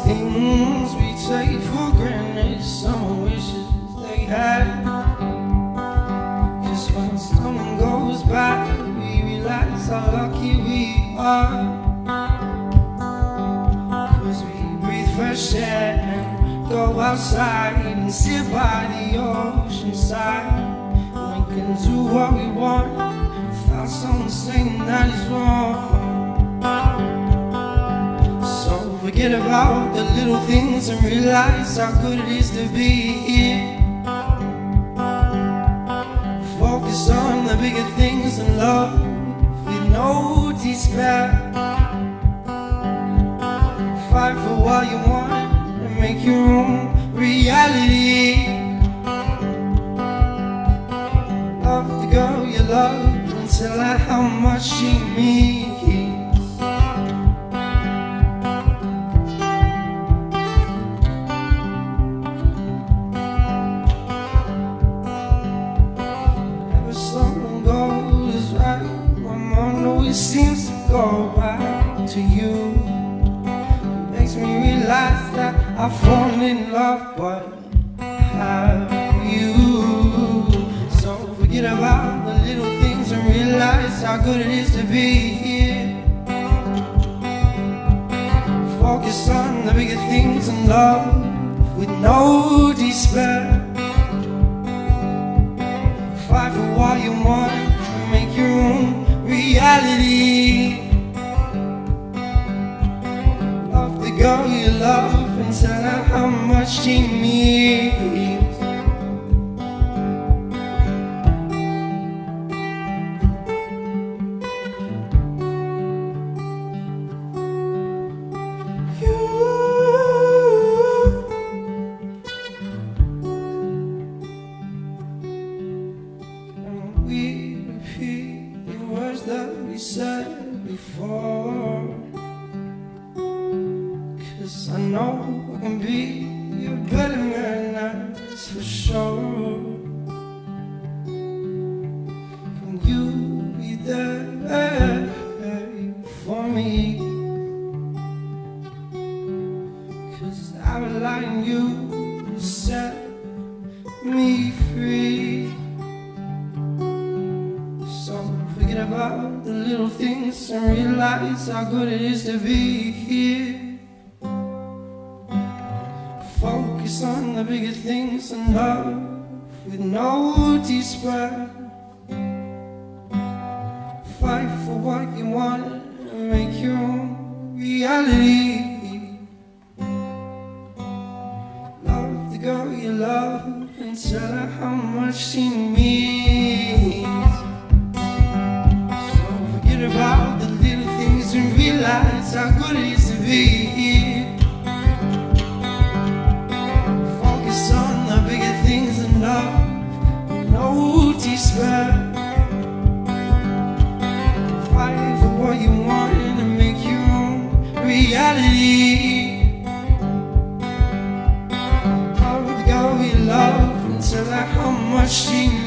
things we take for granted, someone wishes they had. Just when someone goes by, we realize how lucky we are. 'Cause we breathe fresh air and go outside and sit by the ocean side. We can do what we want without someone saying that is wrong. So forget about the little things and realize how good it is to be here. Focus on the bigger things and love with no despair. Fight for what you want and make your own reality. Love the girl you love and tell her how much she means. It seems to go back to you. It makes me realize that I've fallen in love, but have you? So forget about the little things and realize how good it is to be here. Focus on the bigger things and love with no despair. Fight for what you want and make your own reality. Love the girl you love and tell her how much she means. That we said before, 'cause I know I can be a better man, that's for sure. Can you be there for me? 'Cause I rely on you to set me free. Forget about the little things and realize how good it is to be here. Focus on the bigger things and love with no despair. Fight for what you want and make your own reality. Love the girl you love and tell her how much she means. About the little things and realize how good it is to be here. Focus on the bigger things and love, no despair. Fight for what you want and make your own reality. Love the girl you love and tell her how much she